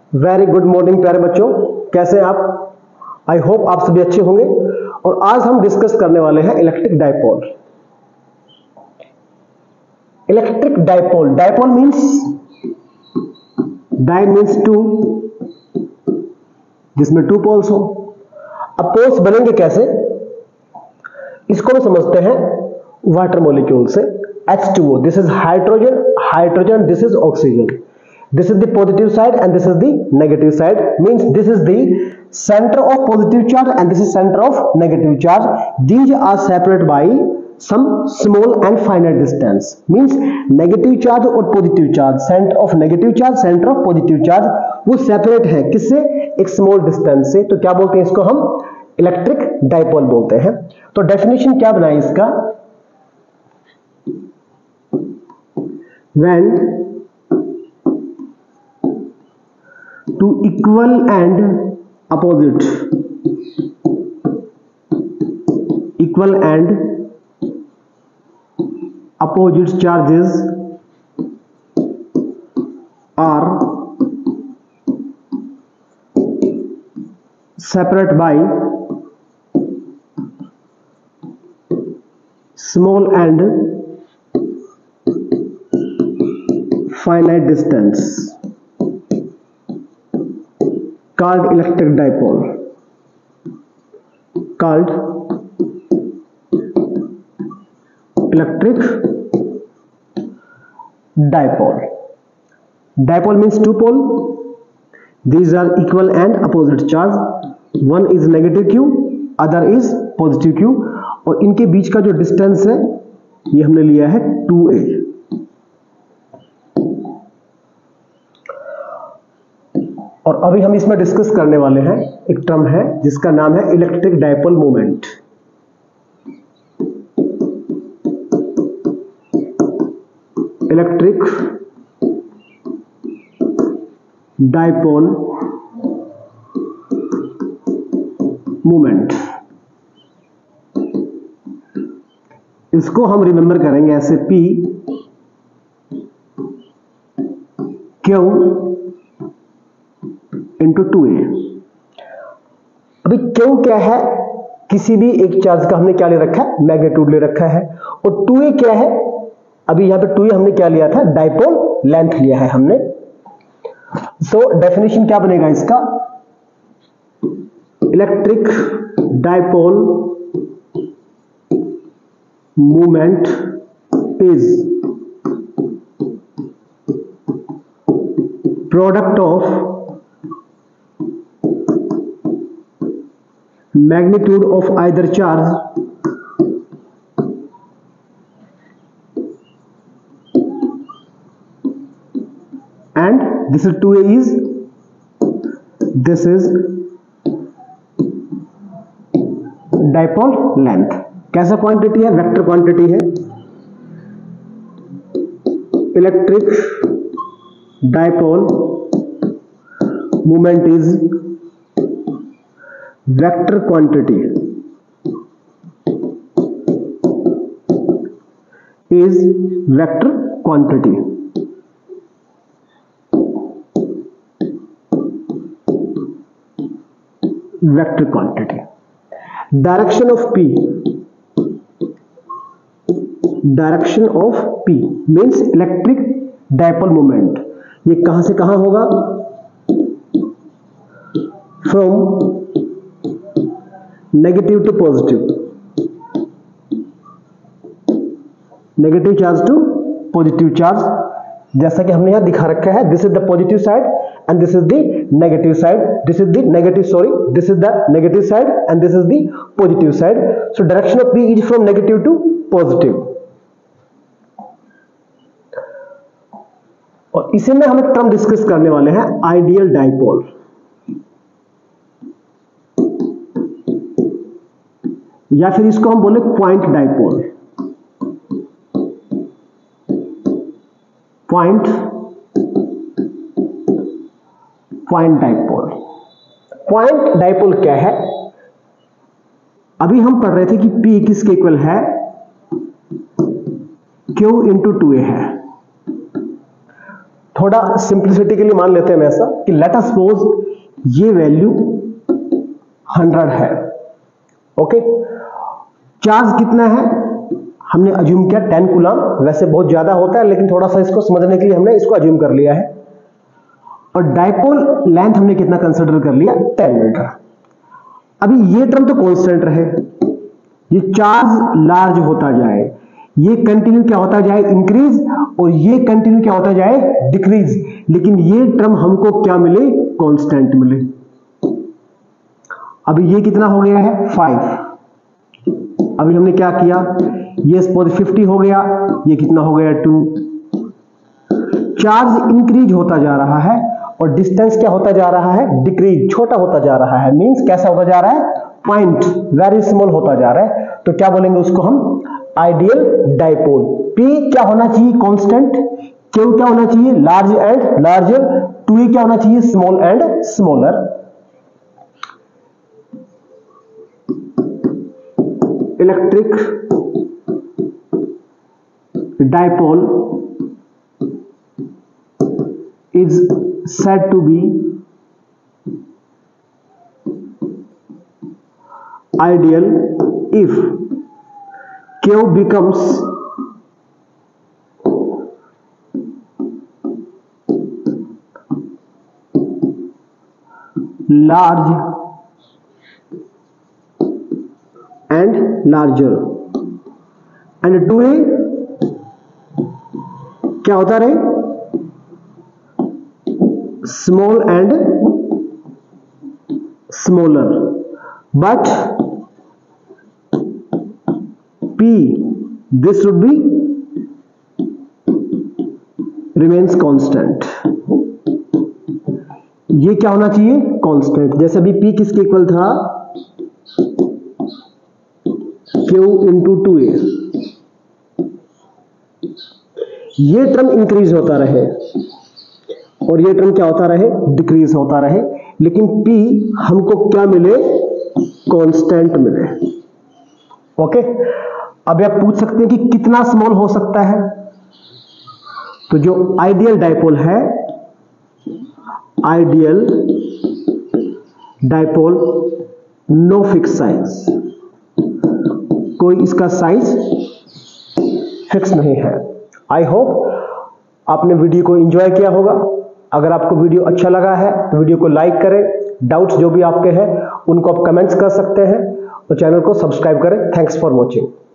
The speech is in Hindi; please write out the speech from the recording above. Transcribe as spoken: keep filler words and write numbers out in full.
वेरी गुड मॉर्निंग प्यारे बच्चों, कैसे हैं आप? आई होप आप सभी अच्छे होंगे। और आज हम डिस्कस करने वाले हैं electric dipole. Electric dipole, dipole means di means two, जिसमें टू पोल्स हो। अब पोल्स बनेंगे कैसे, इसको हम समझते हैं वाटर मॉलिक्यूल से। H two O, this is hydrogen, hydrogen, this is oxygen. This is the positive side and this is the negative side. Means this is the center of positive charge and this is center of negative charge. These are separated by some small and finite distance. Means negative charge और positive charge, center of negative charge, center of positive charge, वो separate है किससे? एक small distance से। तो क्या बोलते हैं इसको? हम इलेक्ट्रिक डाइपोल बोलते हैं। तो डेफिनेशन क्या बनाए इसका? When two equal and opposite equal and opposite charges are separated by small and finite distance, called electric dipole, called electric dipole. Dipole means two pole. These are equal and opposite charge. One is negative Q, other is positive Q. और इनके बीच का जो डिस्टेंस है ये हमने लिया है टू ए. और अभी हम इसमें डिस्कस करने वाले हैं एक टर्म है जिसका नाम है electric dipole moment. Electric dipole moment, इसको हम रिमेंबर करेंगे ऐसे P Q into two a. अभी क्यों क्या है? किसी भी एक चार्ज का हमने क्या ले रखा है? मैग्नीट्यूड ले रखा है। और टू ए क्या है? अभी यहां पे टू ए हमने क्या लिया था? डाइपोल लेंथ लिया है हमने। सो डेफिनेशन क्या बनेगा इसका? Electric dipole movement is product of magnitude of either charge and this is two a is this is dipole length. कैसा क्वांटिटी है? वेक्टर क्वांटिटी है। Electric dipole movement is vector quantity is vector quantity. Vector quantity. Direction of P, direction of P means electric dipole moment. ये कहां से कहां होगा? From negative to positive, negative charge to positive charge, जैसा कि हमने यहां दिखा रखा है। This is the positive side and this is the negative side, this is the negative sorry this is the negative side and this is the positive side. So direction of P is from negative to positive. और इसी में हम एक टर्म डिस्कस करने वाले हैं, आइडियल डाइपोल। या फिर इसको हम बोले point dipole. Point point dipole. Point dipole क्या है? अभी हम पढ़ रहे थे कि P किसके इक्वल है? Q इंटू टू ए है। थोड़ा सिंप्लिसिटी के लिए मान लेते हैं ऐसा कि लेट अस सपोज ये वैल्यू हंड्रेड है, ओके। चार्ज कितना है हमने अज्यूम किया टेन कूलम, वैसे बहुत ज्यादा होता है लेकिन थोड़ा सा इसको समझने के लिए हमने इसको अज्यूम कर लिया है। और डाइपोल लेंथ हमने कितना कंसीडर कर लिया, टेन मीटर। अभी ये टर्म तो कांस्टेंट रहे, ये चार्ज लार्ज होता जाए, ये कंटिन्यू क्या होता जाए, इंक्रीज, और ये कंटिन्यू क्या होता जाए, डिक्रीज, लेकिन ये टर्म हमको क्या मिले, कांस्टेंट मिले। अभी ये कितना हो गया है, फाइव। अभी हमने क्या किया, ये सपोज फिफ्टी हो गया, ये कितना हो गया, टू। चार्ज इंक्रीज होता जा रहा है और डिस्टेंस क्या होता जा रहा है, डिक्रीज, छोटा होता जा रहा है। मींस कैसा होता जा रहा है, पॉइंट वेरी स्मॉल होता जा रहा है। तो क्या बोलेंगे उसको हम, आइडियल डाइपोल। P क्या होना चाहिए, कांस्टेंट। Q क्या होना चाहिए, large and larger. Two E क्या होना चाहिए, small and smaller. Electric dipole is said to be ideal if Q becomes large and larger and two a क्या होता रहे, small and smaller, but P this should be remains constant। ये क्या होना चाहिए, कांस्टेंट। जैसे अभी P किसके इक्वल था, Q इंटू टू ए। ये टर्म इंक्रीज होता रहे और ये टर्म क्या होता रहे, डिक्रीज होता रहे, लेकिन P हमको क्या मिले, कांस्टेंट मिले, ओके। अब आप पूछ सकते हैं कि कितना स्मॉल हो सकता है, तो जो आइडियल डाइपोल है, ideal dipole no fix size, कोई इसका साइज फिक्स नहीं है। आई होप आपने वीडियो को एंजॉय किया होगा। अगर आपको वीडियो अच्छा लगा है तो वीडियो को लाइक करें, डाउट्स जो भी आपके हैं उनको आप कमेंट्स कर सकते हैं, और चैनल को सब्सक्राइब करें। Thanks for watching.